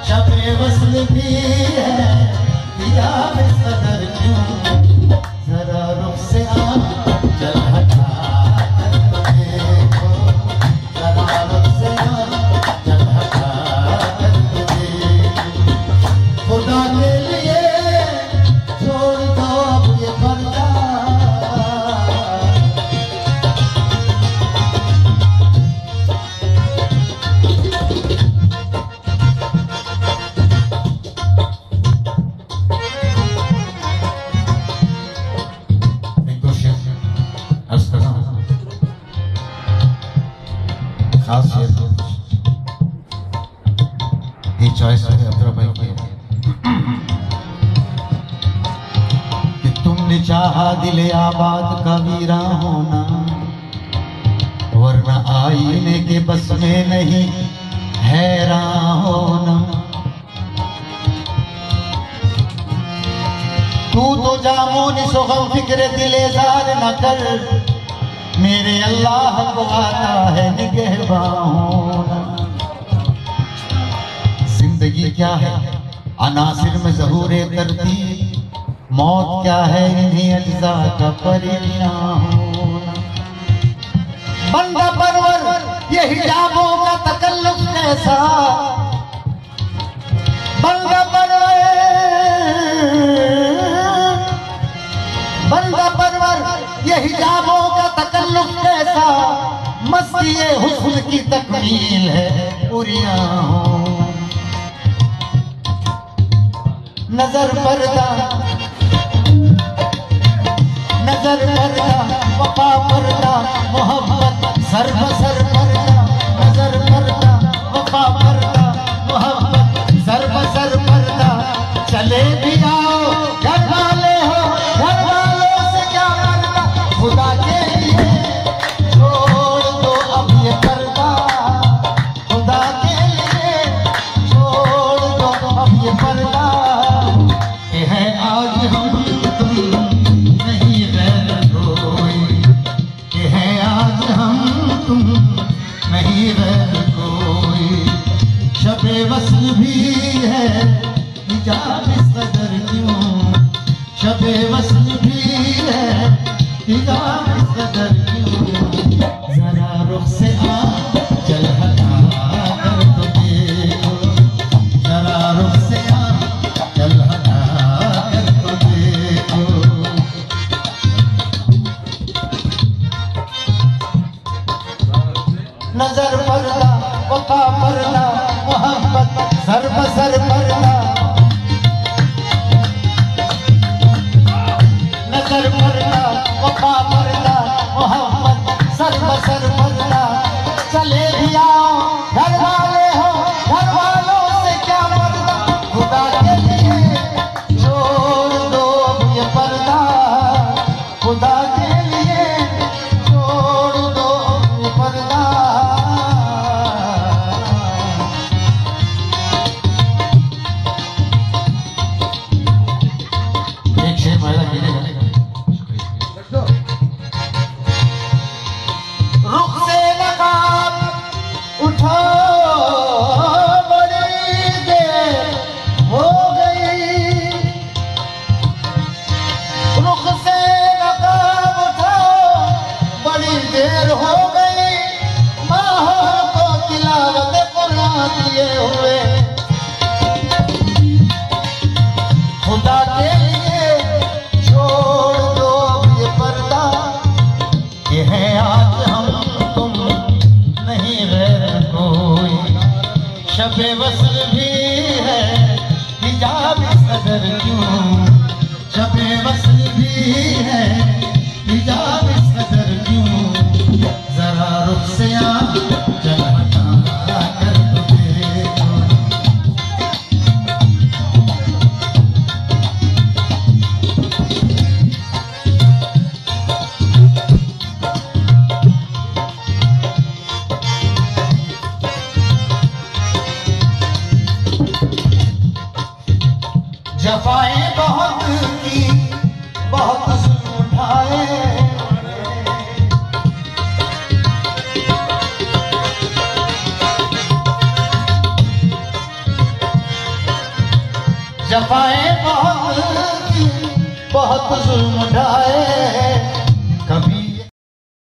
शबे वस्ल भी है या बेकदर क्यों, जरा रुख से आ चल हटा कर तो देखो, जरा रुख से आ चल हटा कर तो देखो, खुदा के लिए छोड़ दो अब ये पर्दा। खास ये चॉइस है अब्दुल भाई की कि तुमने चाहा दिले आबाद का वीरा होना, वरना आईने के बस में नहीं हैरान होना। तू तो जामो निसो गम फिक्र दिले जार न कर, मेरे अल्लाह को आता है निगहबान होना। जिंदगी क्या है अनासिर में ज़हूरे तरतीब, मौत क्या है इन्हीं अज्जा का परिणाम होना। बंदा परवर ये हिजाबों का तकल्लुफ कैसा, बंदा परवर ये हिजाबों का तकल्लुफ कैसा, मस्ती ये हुस्न की तकमील है पूरियां हो। नजर पर्दा वफा पर्दा मोहब्बत सर बसर पर्दा, नजर पर्दा वफा पर्दा मोहब्बत सर बसर पर्दा। चले भी आओ घर वाले हो, घर वालों से क्या पर्दा, खुदा के लिए छोड़ दो अब ये पर्दा, खुदा के लिए छोड़ दो अब ये पर्दा। ये है आज हम तुम नहीं गैर कोई, ये है आज हम तुम नहीं गैर कोई। शबे वस्ल भी है हिजाब इस कदर क्यों, शबे वस्ल भी है हिजाब इस कदर क्यों, जरा रुख से आ चल हटा कर तो देखो, जरा रुख से आ चल हटा कर तो देखो। नजर पर्दा वफा पर्दा मोहब्बत सर बसर पर्दा, नजर पर्दा वफा पर्दा मोहब्बत सर बसर पर्दा। चले भी आओ घर वाले हो, घर वालों से क्या पर्दा, खुदा के लिए छोड़ दो ये पर्दा, खुदा के लिए छोड़ दो ये पर्दा। एक शेर पहला गिरेगा, रुख से नकाब उठो बड़ी देर हो गई, रुख से नकाब उठो बड़ी देर हो गई, माहौल को तिलावत कुरान किए हुए, खुदा के लिए छोड़ दो ये पर्दा। ये है आज हम तुम नहीं गैर कोई, शबे वस्ल भी है हिजाब इस कदर क्यों, शबे वस्ल भी है हिजाब इस कदर क्यों, जरा रुख से आ चल हटा कर तो देखो। जफाएं बहुत की बहुत जुल्म उठाए, जफाएं बहुत की, बहुत जुल्म ढाए,